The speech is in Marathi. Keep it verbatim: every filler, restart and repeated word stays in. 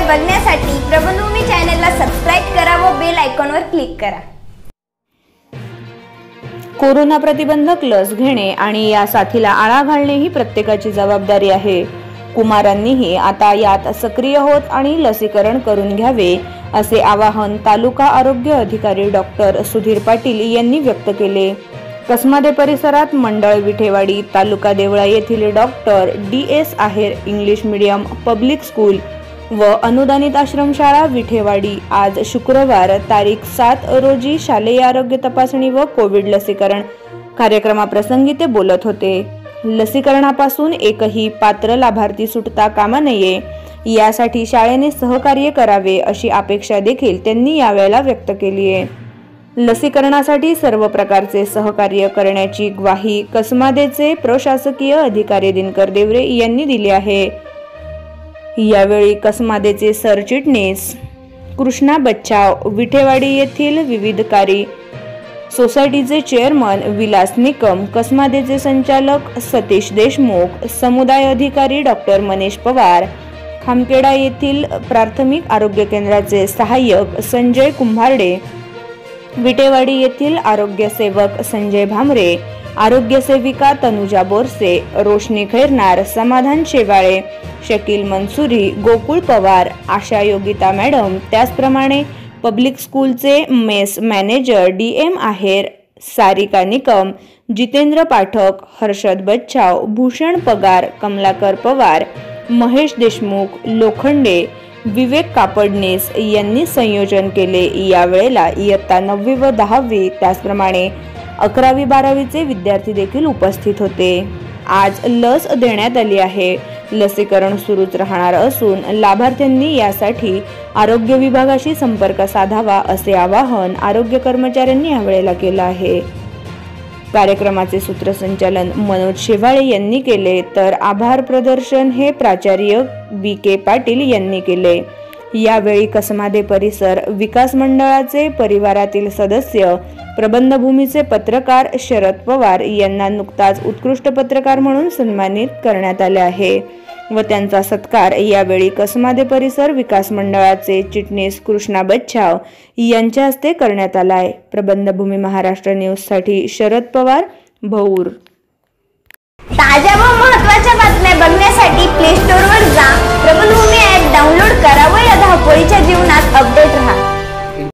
बघण्यासाठी प्रबंधभूमी चॅनलला सबस्क्राइब करा व बेल आयकॉनवर क्लिक करा। कोरोना प्रतिबंधक लस घेणे आणि या साथीला आळा घालणे ही प्रत्येकाची जबाबदारी आहे। कुमारांनीही आता यात सक्रिय होत आणि लसीकरण करून घ्यावे असे आवाहन तालुका आरोग्य अधिकारी डॉक्टर सुधीर पाटील यांनी व्यक्त केले। कसमादे परिसरात मंडळ विठेवाडी तालुका देवळा येथील doctor D S Aher English medium public school व अनुदानित आश्रमशाळा विठेवाडी आज शुक्रवार तारीख सात रोजी शालेय आरोग्य तपासणी व कोविड लसीकरण कार्यक्रमाप्रसंगी ते बोलत होते। लसीकरणापासून एकही पात्र लाभार्थी सुटता कामा नये यासाठी शाळेने सहकार्य करावे अशी अपेक्षा देखील त्यांनी यावेळेला व्यक्त केली आहे। लसीकरणासाठी सर्व प्रकारचे सहकार्य करण्याची ग्वाही कसमादेचे प्रशासकीय अधिकारी दिनकर देवरे यांनी दिली आहे। यावेळी कसमादेचे सरचिटणीस कृष्णा बच्चाव, विठेवाडी येथील विविध कार्य सोसायटीचे चेअरमन विलास निकम, कसमादेचे संचालक सतीश देशमुख, समुदाय अधिकारी डॉक्टर मनीष पवार, खामखेडा येथील प्राथमिक आरोग्य केंद्राचे सहाय्यक संजय कुंभारडे, विटेवाडी येथील आरोग्य सेवक संजय भामरे, आरोग्य सेविका तनुजा बोरसे, रोशनी खैरनार, समाधान शेवाळे, शकील मंसुरी, गोकुळ पवार, आशा योगिता मॅडम, त्याचप्रमाणे पब्लिक स्कूलचे mess manager D M Aher, Sarika Nikam, Jitendra Pathak, Harshad Bachhav, Bhushan Pagar, Kamlakar Pawar, Mahesh Deshmukh, Lokhande, विवेक कापडनेस यांनी संयोजन केले। यावेळेला इयत्ता नववी व दहावी त्याचप्रमाणे अकरावी बारावीचे विद्यार्थी देखील उपस्थित होते। आज लस देण्यात आली आहे। लसीकरण सुरूच राहणार असून लाभार्थ्यांनी यासाठी आरोग्य विभागाशी संपर्क साधावा असे आवाहन आरोग्य कर्मचाऱ्यांनी यावेळेला केलं आहे। कार्यक्रमाचे सूत्रसंचालन मनोज शेवाळे यांनी केले तर आभार प्रदर्शन हे प्राचार्य बी के पाटील यांनी केले। यावेळी कसमादे परिसर विकास मंडळाचे परिवारातील सदस्य प्रबंधभूमीचे पत्रकार शरद पवार यांना नुकताच उत्कृष्ट पत्रकार म्हणून सन्मानित करण्यात आले आहे व त्यांचा सत्कार यावेळी कसमादे परिसर विकास मंडळाचे चिटणीस कृष्णा बच्चाव यांच्या हस्ते करण्यात आला आहे। प्रबंधभूमी महाराष्ट्र न्यूज साठी शरद पवार, भौर। ताज्या व महत्त्वाच्या बातम्या बघण्यासाठी प्ले स्टोअर वर जा, प्रबंधभूमी ॲप डाउनलोड करा व या धावपळीच्या जीवनात अपडेट रहा।